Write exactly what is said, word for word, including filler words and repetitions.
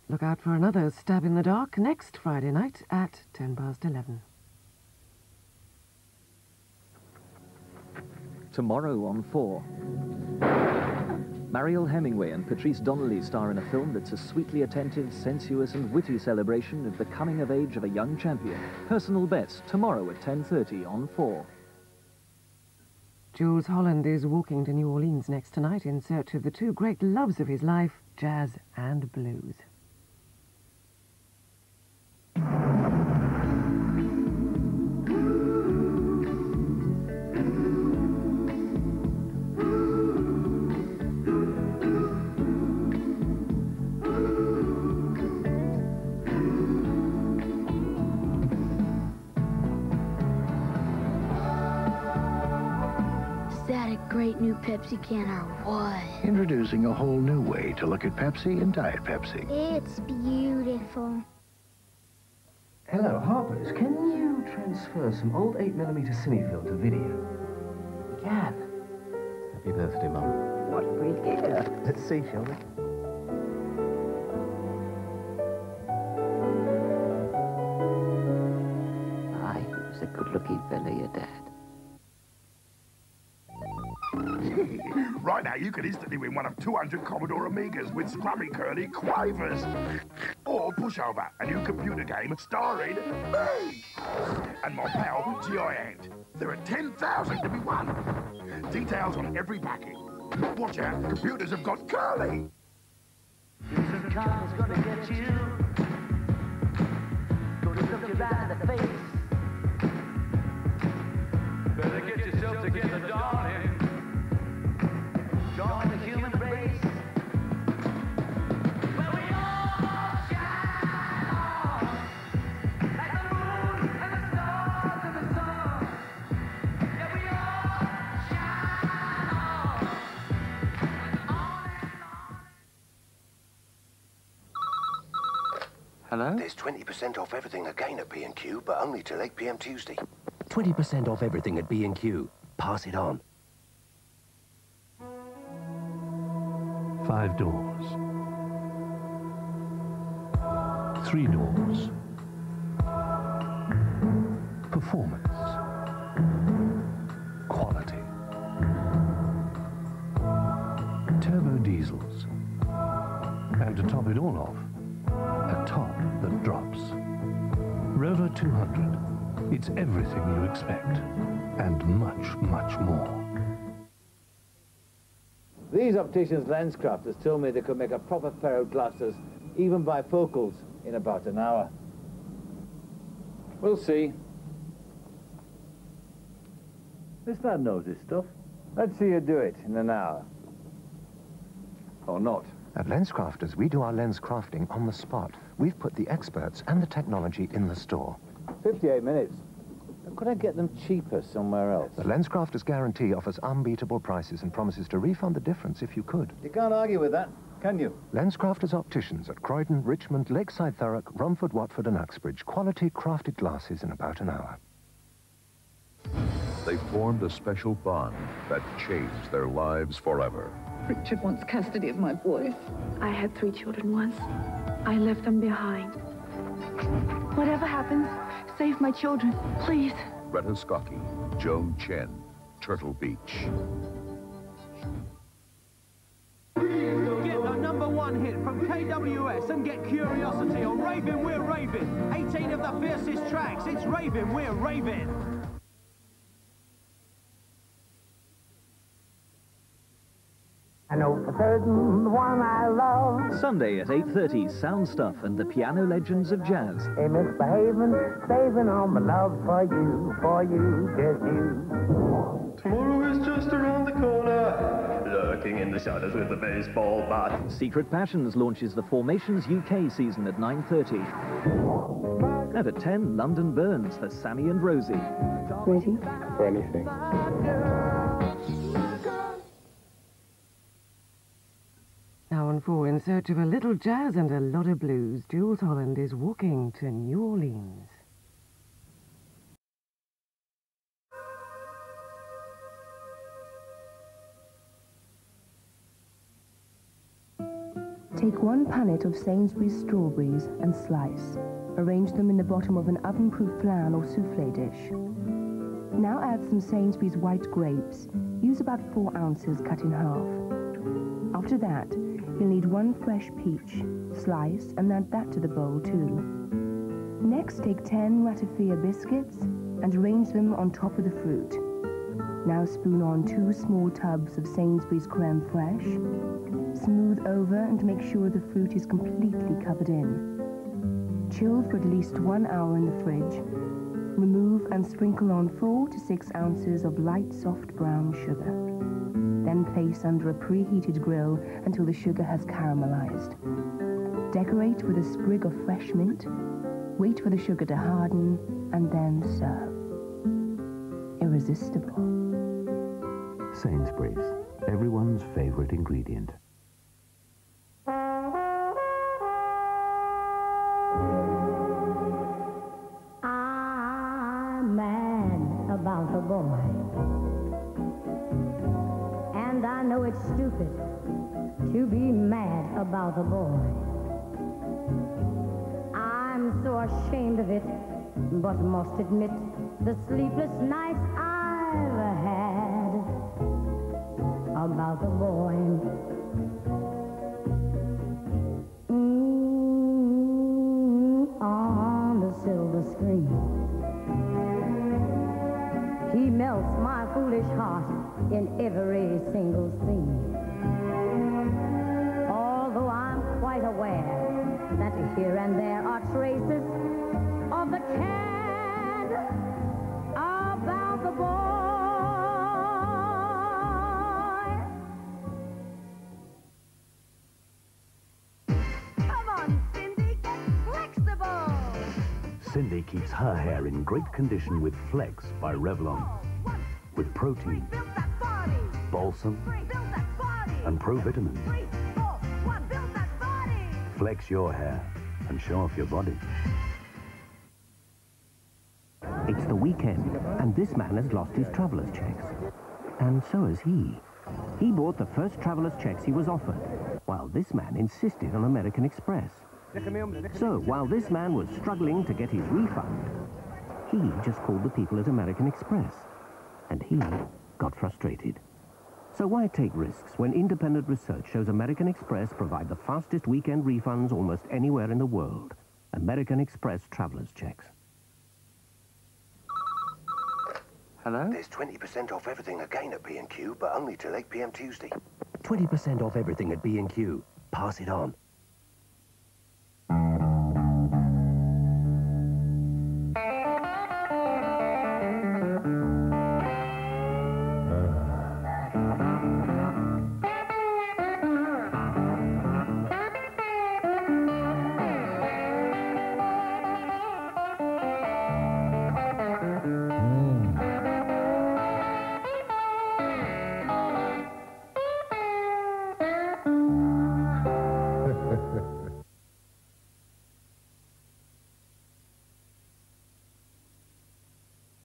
Look out for another Stab in the Dark next Friday night at ten past eleven. Tomorrow on four. Mariel Hemingway and Patrice Donnelly star in a film that's a sweetly attentive, sensuous and witty celebration of the coming of age of a young champion. Personal Best, tomorrow at ten thirty on four. Jules Holland is walking to New Orleans next tonight in search of the two great loves of his life, jazz and blues. Great new Pepsi can or what? Introducing a whole new way to look at Pepsi and Diet Pepsi. It's beautiful. Hello, Harper's. Can you transfer some old eight millimeter cinefilm to video? We can. Happy birthday, Mum. What have we here? Let's see, shall we? Aye, he was a good-looking fella, your dad. Right now, you can instantly win one of two hundred Commodore Amigas with scrubby curly Quavers. Or Pushover, a new computer game starring me and my pal, Giant. There are ten thousand to be won. Details on every packing. Watch out, computers have got curly. Some car's gonna get you. Gonna look you right in the face. Better get yourself together, darling. Join the human race. Where we all shine on. Like the moon and the stars and the sun. Yeah, we all shine on. On and on. Hello? There's twenty percent off everything again at B and Q, but only till eight p m Tuesday. twenty percent off everything at B and Q. Pass it on. Five doors. Three doors. Performance. Quality. Turbo diesels. And to top it all off, a top that drops. Rover two hundred. It's everything you expect, and much, much more. These opticians Lenscrafters told me they could make a proper pair of glasses, even bifocals, in about an hour. We'll see. This lad knows this stuff. Let's see you do it in an hour. Or not. At Lenscrafters, we do our lens crafting on the spot. We've put the experts and the technology in the store. fifty-eight minutes. Could I get them cheaper somewhere else? The Lenscrafters guarantee offers unbeatable prices and promises to refund the difference if you could. You can't argue with that, can you? Lenscrafters Opticians at Croydon, Richmond, Lakeside Thurrock, Romford, Watford and Uxbridge. Quality crafted glasses in about an hour. They formed a special bond that changed their lives forever. Richard wants custody of my boys. I had three children once. I left them behind. Whatever happens, save my children, please. Retta Skokie, Joan Chen, Turtle Beach. Get the number one hit from K W S and get Curiosity on Raving, We're Raving. eighteen of the fiercest tracks. It's Raving, We're Raving. I know for certain the one I love. Sunday at eight thirty, Sound Stuff and the Piano Legends of Jazz. Hey, misbehaving, saving all my love for you, for you, just you. Tomorrow is just around the corner, lurking in the shadows with a baseball bat. Secret Passions launches the Formations U K season at nine thirty. And at ten, London Burns for Sammy and Rosie. Ready? For anything. Now on four, in search of a little jazz and a lot of blues, Jules Holland is walking to New Orleans. Take one punnet of Sainsbury's strawberries and slice. Arrange them in the bottom of an oven-proof flan or souffle dish. Now add some Sainsbury's white grapes. Use about four ounces cut in half. After that, you'll need one fresh peach. Slice and add that to the bowl too. Next, take ten ratafia biscuits and arrange them on top of the fruit. Now spoon on two small tubs of Sainsbury's creme fraiche. Smooth over and make sure the fruit is completely covered in. Chill for at least one hour in the fridge. Remove and sprinkle on four to six ounces of light soft brown sugar. Then place under a preheated grill until the sugar has caramelized. Decorate with a sprig of fresh mint. Wait for the sugar to harden and then serve. Irresistible. Sainsbury's, everyone's favorite ingredient. I'm mad about a boy, and I know it's stupid to be mad about a boy. I'm so ashamed of it, but must admit the sleepless nights I've had about the boy. Mm, on the silver screen, he melts my foolish heart in every single scene. Although I'm quite aware that here and there are traces of the cad about the boy. Come on, Cindy, get flexible. Cindy keeps her hair in great condition with Flex by Revlon. With protein, balsam, and provitamins. Flex your hair and show off your body. It's the weekend, and this man has lost his traveller's checks. And so has he. He bought the first traveller's checks he was offered, while this man insisted on American Express. So, while this man was struggling to get his refund, he just called the people at American Express, and he got frustrated. So why take risks when independent research shows American Express provide the fastest weekend refunds almost anywhere in the world? American Express traveller's checks. Hello? There's twenty percent off everything again at B and Q, but only till eight p m Tuesday. twenty percent off everything at B and Q. Pass it on.